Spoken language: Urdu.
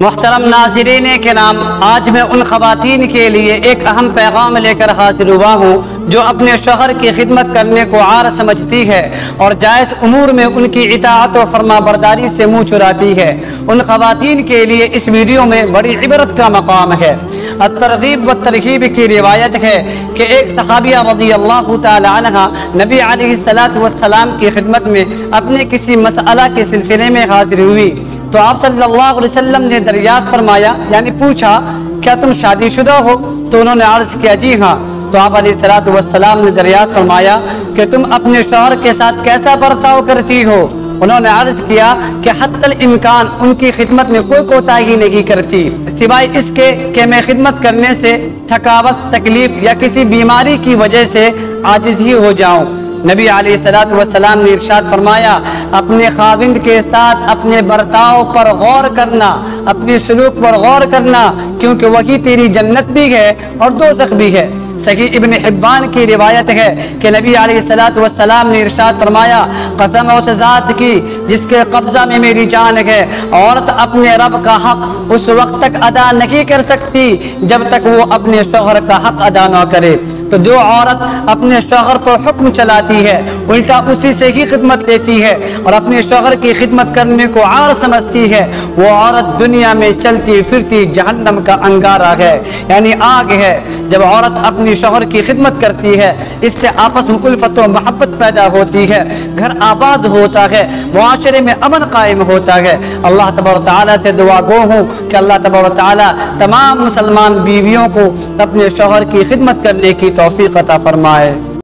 محترم ناظرین کرام، آج میں ان خواتین کے لیے ایک اہم پیغام لے کر حاضر ہوا ہوں جو اپنے شوہر کی خدمت کرنے کو عار سمجھتی ہے اور جائز امور میں ان کی اطاعت و فرما برداری سے منہ چراتی ہے۔ ان خواتین کے لیے اس ویڈیو میں بڑی عبرت کا مقام ہے۔ الترغیب و ترغیب کی روایت ہے کہ ایک صحابیہ رضی اللہ تعالی عنہ نبی علیہ السلام کی خدمت میں اپنے کسی مسئلہ کے سلسلے میں حاضر ہوئی تو آپ صلی اللہ علیہ وسلم نے دریافت فرمایا، یعنی پوچھا، کیا تم شادی شدہ ہو؟ تو انہوں نے عرض کیا، جی ہاں۔ تو آپ علیہ السلام نے دریافت فرمایا کہ تم اپنے شوہر کے ساتھ کیسا برتاؤ کرتی ہو؟ انہوں نے عرض کیا کہ حتی الامکان ان کی خدمت میں کوئی کوتاہی نہیں کرتی، سوائے اس کے کہ میں خدمت کرنے سے تھکاوٹ، تکلیف یا کسی بیماری کی وجہ سے عاجز ہی ہو جاؤں۔ نبی علیہ السلام نے ارشاد فرمایا، اپنے خاوند کے ساتھ اپنے برتاؤ پر غور کرنا، اپنی سلوک پر غور کرنا، کیونکہ وہی تیری جنت بھی ہے اور دوزخ بھی ہے۔ صحیح ابن حبان کی روایت ہے کہ نبی علیہ السلام نے ارشاد فرمایا، قسم اس ذات کی جس کے قبضہ میں میری جان ہے، عورت اپنے رب کا حق اس وقت تک ادا نہیں کر سکتی جب تک وہ اپنے شوہر کا حق ادا نہ کرے۔ تو جو عورت اپنے شوہر پر حکم چلاتی ہے، الٹا اسی سے ہی خدمت لیتی ہے اور اپنے شوہر کی خدمت کرنے کو عار سمجھتی ہے، وہ عورت دنیا میں چلتی پھرتی جہنم کا انگارہ ہے، یعنی آگ ہے۔ جب عورت اپنی شوہر کی خدمت کرتی ہے، اس سے آپس میں الفت و محبت پیدا ہوتی ہے، گھر آباد ہوتا ہے، معاشرے میں امن قائم ہوتا ہے۔ اللہ تبارک و تعالیٰ سے دعا گو ہوں کہ اللہ تبارک و تعالیٰ تمام مسلمان بیویوں کو اپنے شوہر کی خدمت کرنے کی توفیق عطا فرمائے۔